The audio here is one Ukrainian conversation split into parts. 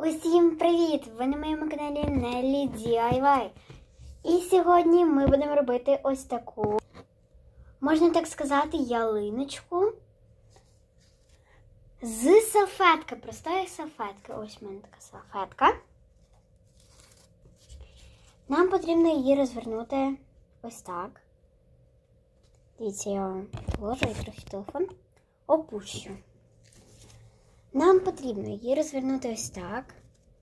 Усім привіт! Ви на моєму каналі Неллі DIY. І сьогодні ми будемо робити ось таку, можна так сказати, ялиночку з салфетки, простої салфетки. Ось в мене така салфетка. Нам потрібно її розвернути ось так. Дивіться, я вам положу і трохи телефон опущу. Нам потрібно її розвернути ось так,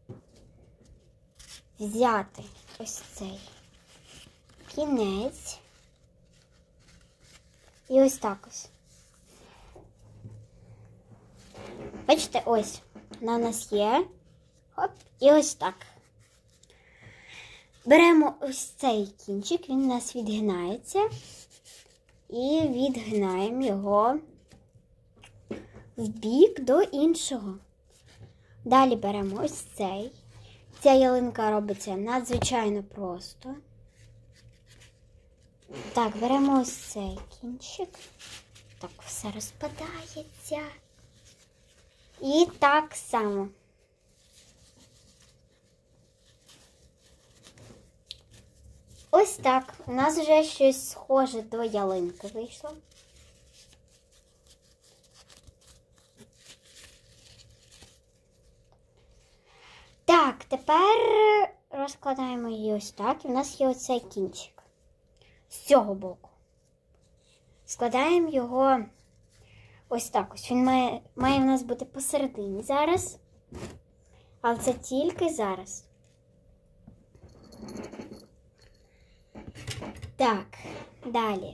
взяти ось цей кінець і ось так ось. Бачите, ось вона у нас є. Хоп, і ось так. Беремо ось цей кінчик, він у нас відгинається, і відгинаємо його в бік до іншого. Далі беремо ось цей. Ця ялинка робиться надзвичайно просто. Так, беремо ось цей кінчик. Так, все розпадається. І так само. Ось так. У нас вже щось схоже до ялинки вийшло. Так, тепер розкладаємо її ось так. І в нас є оцей кінчик. З цього боку. Складаємо його ось так ось. Він має в нас бути посередині зараз. Але це тільки зараз. Так, далі.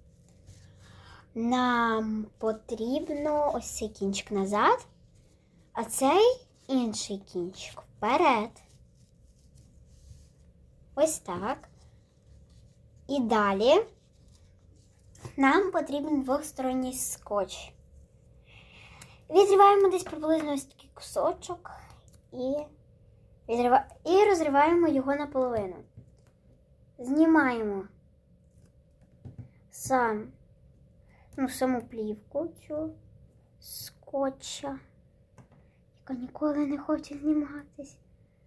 Нам потрібно ось цей кінчик назад, а цей інший кінчик вперед. Ось так. І далі нам потрібен двосторонній скотч. Відриваємо десь приблизно ось такий кусочок і розриваємо його наполовину. Знімаємо саму плівку цю скотча, яка ніколи не хоче зніматись.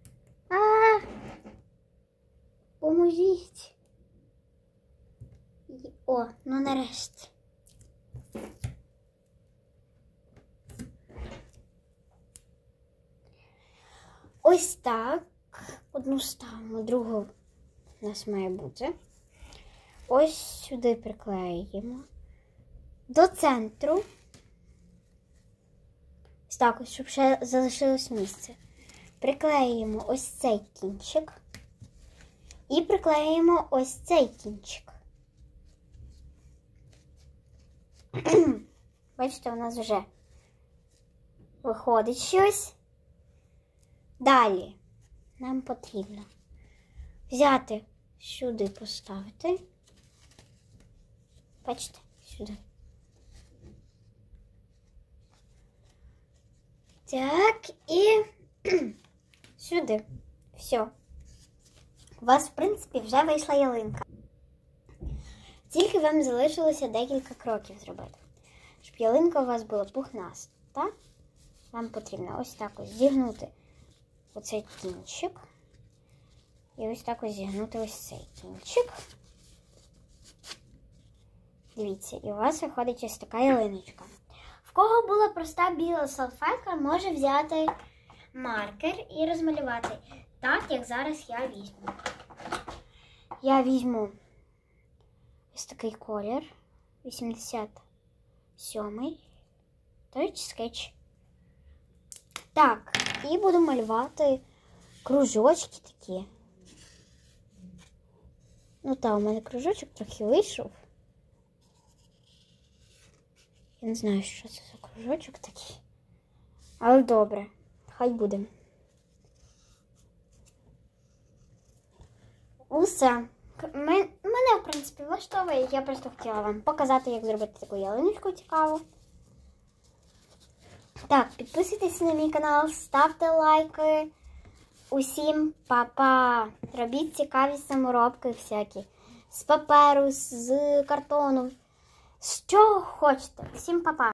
Поможіть. О, ну нарешті. Ось так. Одну ставимо, другу у нас має бути. Ось сюди приклеїмо. До центру. Ось так ось, щоб ще залишилось місце. Приклеїмо ось цей кінчик. І приклеїмо ось цей кінчик. Бачите, у нас вже виходить щось. Далі нам потрібно взяти сюди, поставити. Бачите, сюди. Так, і сюди. Все. У вас, в принципі, вже вийшла ялинка. Тільки вам залишилося декілька кроків зробити. Щоб ялинка у вас була пухнаста, вам потрібно ось так ось зігнути оцей кінчик. І ось так ось зігнути ось цей кінчик. Дивіться, і у вас виходить ось така ялиночка. В кого була проста біла салфетка, може взяти маркер і розмалювати. Так, як зараз я візьму. Я візьму ось такий колір. 87-й. Той скетч. Так, і буду малювати кружочки такі. Ну так, у мене кружочок трохи вийшов. Я не знаю, що це за кружочок такий. Але добре, хай буде. Усе. Мене, в принципі, влаштовує. Я просто хотіла вам показати, як зробити таку ялиночку цікаву. Так, підписуйтесь на мій канал, ставте лайки. Усім па-па. Робіть цікаві саморобки всякі. З паперу, з картону. З чого хочете. Всім па-па.